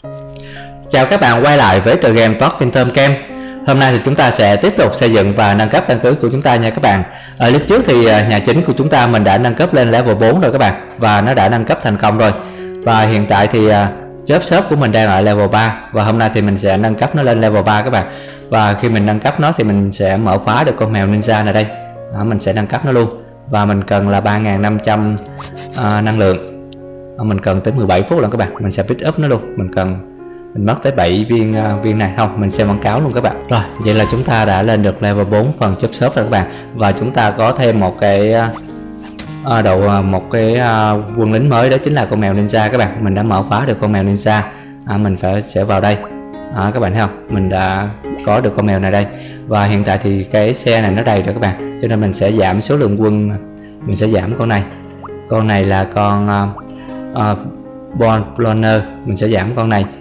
Chào các bạn quay lại với tựa game Talking Tom Game. Hôm nay thì chúng ta sẽ tiếp tục xây dựng và nâng cấp căn cứ của chúng ta nha các bạn. Ở lúc trước thì nhà chính của chúng ta mình đã nâng cấp lên level 4 rồi các bạn, và nó đã nâng cấp thành công rồi. Và hiện tại thì job shop của mình đang ở level 3, và hôm nay thì mình sẽ nâng cấp nó lên level 3 các bạn. Và khi mình nâng cấp nó thì mình sẽ mở khóa được con mèo ninja này đây. Mình sẽ nâng cấp nó luôn. Và mình cần là 3.500 năng lượng. Mình cần tới 17 phút lần các bạn. Mình sẽ pick up nó luôn. Mình mất tới 7 viên này không, mình xem quảng cáo luôn các bạn. Rồi, vậy là chúng ta đã lên được level 4 phần job shop rồi các bạn. Và chúng ta có thêm một cái quân lính mới, đó chính là con mèo ninja các bạn. Mình đã mở khóa được con mèo ninja. Mình sẽ vào đây. Các bạn thấy không? Mình đã có được con mèo này đây. Và hiện tại thì cái xe này nó đầy rồi các bạn. Cho nên mình sẽ giảm số lượng quân. Mình sẽ giảm con này. Con này là con Born Planner. Mình sẽ giảm con này.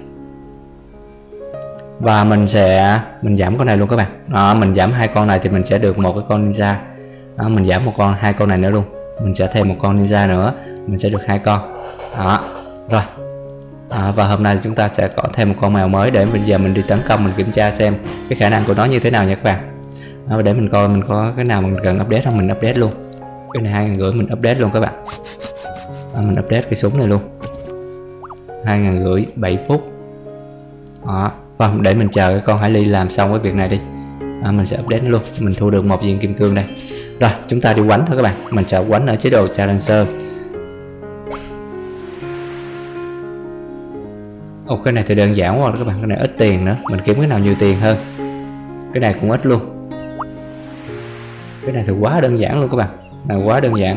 Và mình giảm con này luôn các bạn. Mình giảm hai con này thì mình sẽ được một cái con ninja. Mình giảm hai con này nữa luôn. Mình sẽ thêm một con ninja nữa, mình sẽ được hai con. Rồi. Và hôm nay chúng ta sẽ có thêm một con mèo mới để bây giờ mình đi tấn công, mình kiểm tra xem cái khả năng của nó như thế nào nha các bạn. Để mình coi mình có cái nào mình cần update không, mình update luôn. Cái này 2.500 mình update luôn các bạn. Mình update cái súng này luôn. 2.500 7 phút. Vâng, để mình chờ cái con hải ly làm xong cái việc này đi. Mình sẽ update nó luôn. Mình thu được một viên kim cương đây. Rồi, chúng ta đi quánh thôi các bạn. Mình sẽ quánh ở chế độ Challenger. Cái này thì đơn giản quá rồi các bạn. Cái này ít tiền nữa. Mình kiếm cái nào nhiều tiền hơn. Cái này cũng ít luôn. Cái này thì quá đơn giản luôn các bạn. Này quá đơn giản.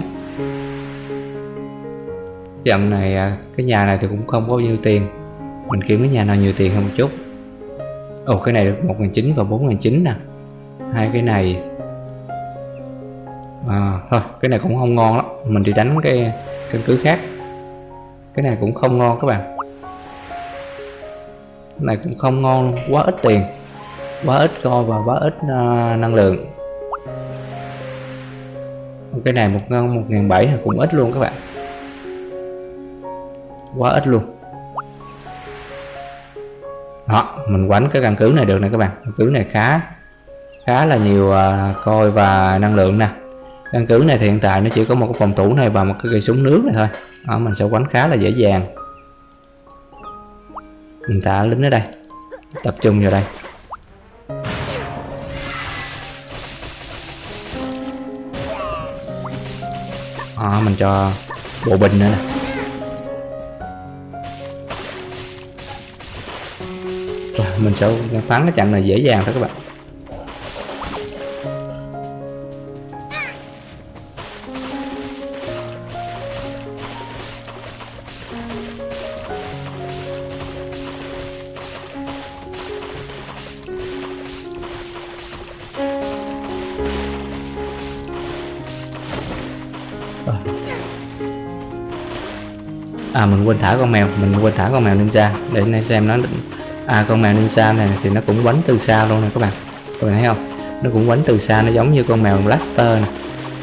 Dòng này, cái nhà này thì cũng không có bao nhiêu tiền. Mình kiếm cái nhà nào nhiều tiền hơn một chút. Cái này được 1.900 và 4.900 nè. Hai cái này thôi, cái này cũng không ngon lắm. Mình đi đánh cái căn cứ khác. Cái này cũng không ngon các bạn. Cái này cũng không ngon luôn. Quá ít tiền, quá ít coi và quá ít năng lượng. Cái này 1.700 cũng ít luôn các bạn. Quá ít luôn. Đó, mình quánh cái căn cứ này được nè các bạn. Căn cứ này khá là nhiều coi và năng lượng nè. Căn cứ này thì hiện tại nó chỉ có một cái phòng thủ này và một cái cây súng nước này thôi. Mình sẽ quánh khá là dễ dàng. Mình thả lính ở đây, tập trung vào đây. Mình cho bộ binh nữa nè. Rồi, mình sẽ thắng cái trận này dễ dàng thôi các bạn. Mình quên thả con mèo, ninja để xem nó. Con mèo ninja này thì nó cũng quánh từ xa luôn nè các bạn. Các bạn thấy không? Nó cũng quánh từ xa, nó giống như con mèo blaster nè.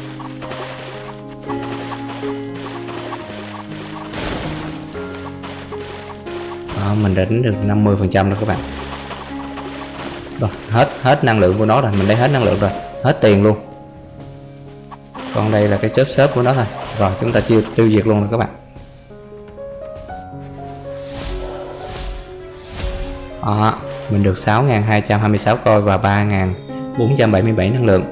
Mình đánh được 50% rồi các bạn. Rồi, hết năng lượng của nó rồi, mình lấy hết năng lượng rồi, hết tiền luôn. Còn đây là cái chớp shop của nó thôi. Rồi, chúng ta tiêu diệt luôn rồi các bạn. Mình được 6.226 coi và 3.477 năng lượng.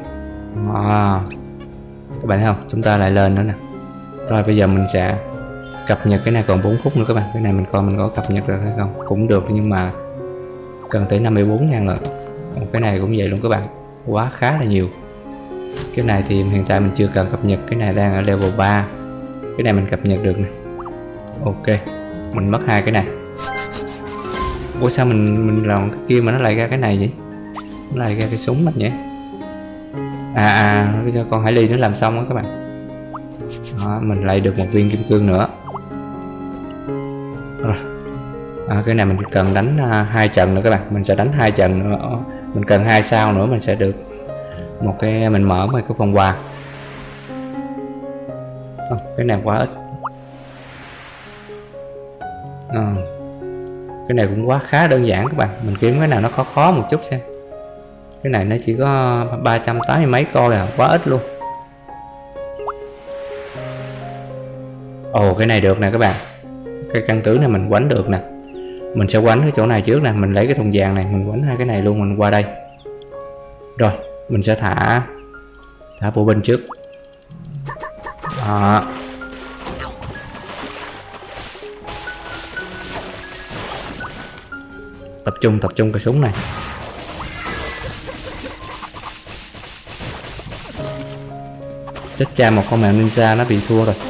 Các bạn thấy không? Chúng ta lại lên nữa nè. Rồi bây giờ mình sẽ cập nhật cái này, còn 4 phút nữa các bạn. Cái này mình coi mình có cập nhật được hay không. Cũng được nhưng mà cần tới 54.000 lần. Cái này cũng vậy luôn các bạn. Quá khá là nhiều. Cái này thì hiện tại mình chưa cần cập nhật. Cái này đang ở level 3. Cái này mình cập nhật được nè. Ok, mình mất hai cái này. Ủa sao mình làm cái kia mà nó lại ra cái này vậy? Nó lại ra cái súng này nhỉ? Nó cho con hải ly nó làm xong đó các bạn. Mình lại được một viên kim cương nữa. Rồi. Cái này mình cần đánh 2 trận nữa các bạn. Mình sẽ đánh 2 trận nữa. Mình cần 2 sao nữa mình sẽ được một cái, mình mở một cái phòng quà. Cái này quá ít. Cái này cũng khá đơn giản các bạn. Mình kiếm cái nào nó khó một chút xem. Cái này nó chỉ có 380 mấy con là quá ít luôn. Ồ, cái này được nè các bạn. Cái căn cứ này mình quánh được nè. Mình sẽ quánh cái chỗ này trước nè. Mình lấy cái thùng vàng này, mình quánh hai cái này luôn. Mình qua đây. Rồi, mình sẽ thả bộ binh trước. Đó. Tập trung cái súng này. Chết cha, một con mèo ninja nó bị thua rồi.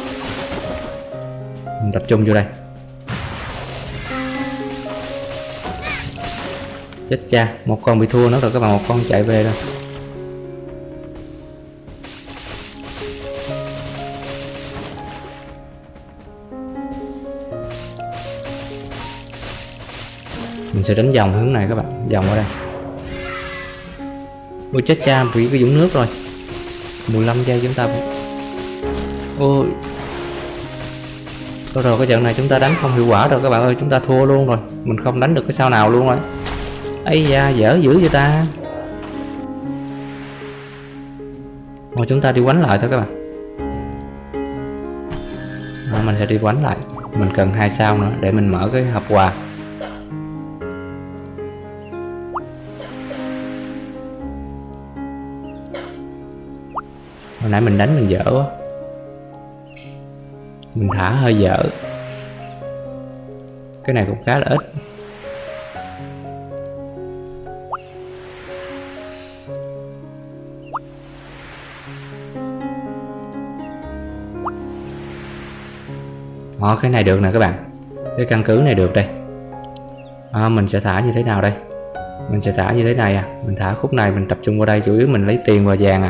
Mình tập trung vô đây. Chết cha, một con bị thua nữa rồi các bạn, một con chạy về rồi. Mình sẽ đánh vòng hướng này các bạn, vòng ở đây. Ôi chết cha, bị cái vũng nước rồi. 15 giây chúng ta. Ôi. Thôi rồi, cái trận này chúng ta đánh không hiệu quả rồi các bạn ơi, chúng ta thua luôn rồi. Mình không đánh được cái sao nào luôn rồi. Ây da, dở dữ vậy ta. Rồi chúng ta đi quánh lại thôi các bạn. Đó, mình sẽ đi quánh lại. Mình cần 2 sao nữa để mình mở cái hộp quà. Hồi nãy mình đánh mình dở quá. Mình thả hơi dở. Cái này cũng khá là ít. Cái này được nè các bạn. Cái căn cứ này được đây. Mình sẽ thả như thế nào đây? Mình sẽ thả như thế này à. Mình thả khúc này, mình tập trung vào đây. Chủ yếu mình lấy tiền và vàng à.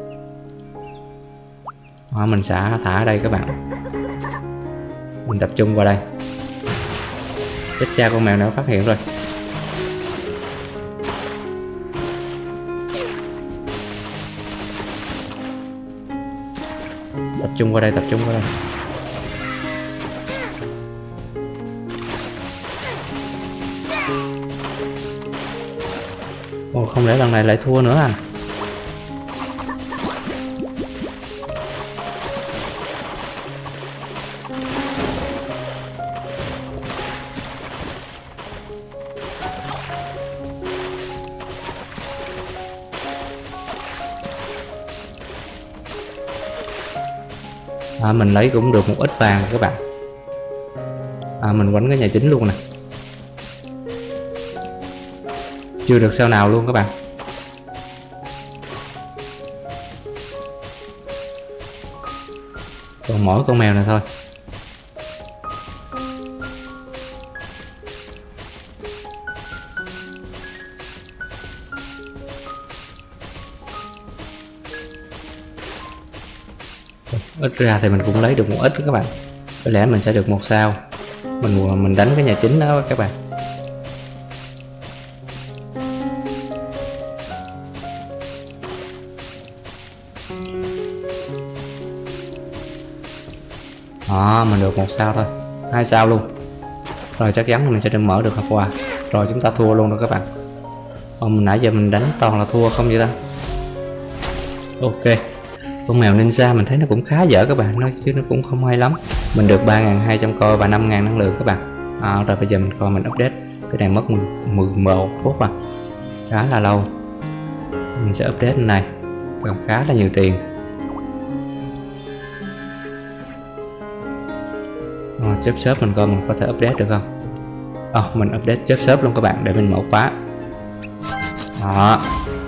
Mình sẽ thả ở đây các bạn. Mình tập trung vào đây. Chết cha, con mèo nào phát hiện rồi. Tập trung vào đây, tập trung vào đây. Ồ, không lẽ lần này lại thua nữa à? Mình lấy cũng được một ít vàng các bạn. Mình quánh cái nhà chính luôn nè. Chưa được sao nào luôn các bạn. Còn mỗi con mèo này thôi. Ít ra thì mình cũng lấy được một ít các bạn. Có lẽ mình sẽ được 1 sao. Mình đánh cái nhà chính đó các bạn. Mình được 1 sao thôi, 2 sao luôn. Rồi chắc chắn mình sẽ được mở được hộp quà. Rồi chúng ta thua luôn rồi các bạn. Nãy giờ mình đánh toàn là thua không vậy ta. Ok. Con mèo ninja mình thấy nó cũng khá dở các bạn, chứ nó cũng không hay lắm. Mình được 3.200 coin và 5.000 năng lượng các bạn. Rồi bây giờ mình coi mình update. Cái này mất 11 phút à, khá là lâu. Mình sẽ update này, còn khá là nhiều tiền. Chớp shop mình coi mình có thể update được không. Mình update chớp shop luôn các bạn để mình mở khóa. Đó.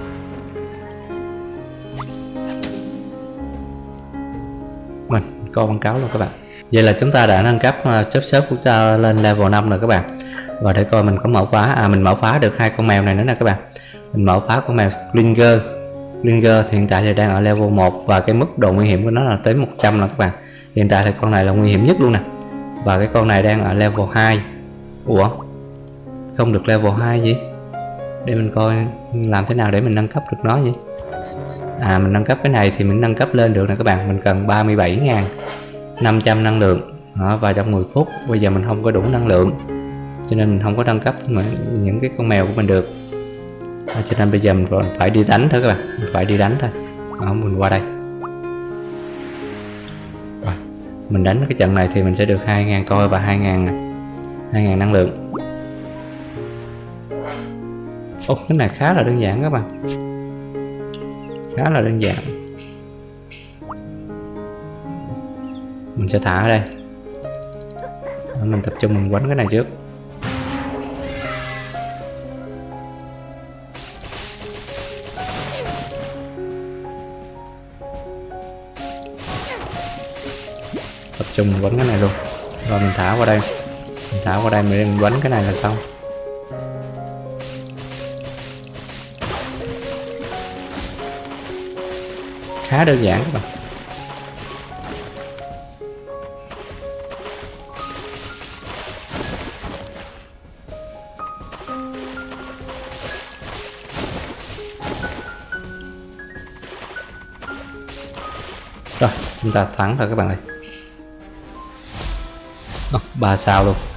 Mình coi quảng cáo luôn các bạn. Vậy là chúng ta đã nâng cấp chớp shop của ta lên level 5 rồi các bạn. Và để coi mình có mở khóa. Mình mở khóa được 2 con mèo này nữa nè các bạn. Mình mở khóa con mèo Klinger thì hiện tại thì đang ở level 1 và cái mức độ nguy hiểm của nó là tới 100 là các bạn. Hiện tại thì con này là nguy hiểm nhất luôn nè. Và cái con này đang ở level 2. Ủa, không được level 2 gì? Để mình coi làm thế nào để mình nâng cấp được nó nhỉ. Mình nâng cấp cái này thì mình nâng cấp lên được nè các bạn. Mình cần 37.500 năng lượng. Và trong 10 phút bây giờ mình không có đủ năng lượng. cho nên mình không có nâng cấp mà những cái con mèo của mình được. Cho nên bây giờ mình phải đi đánh thôi các bạn, mình phải đi đánh thôi. Mình qua đây rồi, mình đánh cái trận này thì mình sẽ được 2.000 coi và 2.000 năng lượng. Cái này khá là đơn giản các bạn, khá là đơn giản. Mình sẽ thả ở đây, mình tập trung mình quánh cái này trước. Tập trung mình quánh cái này luôn, rồi mình thả qua đây, mình quánh cái này là xong. Khá đơn giản các bạn. Rồi chúng ta thắng rồi các bạn ơi. 3 sao luôn.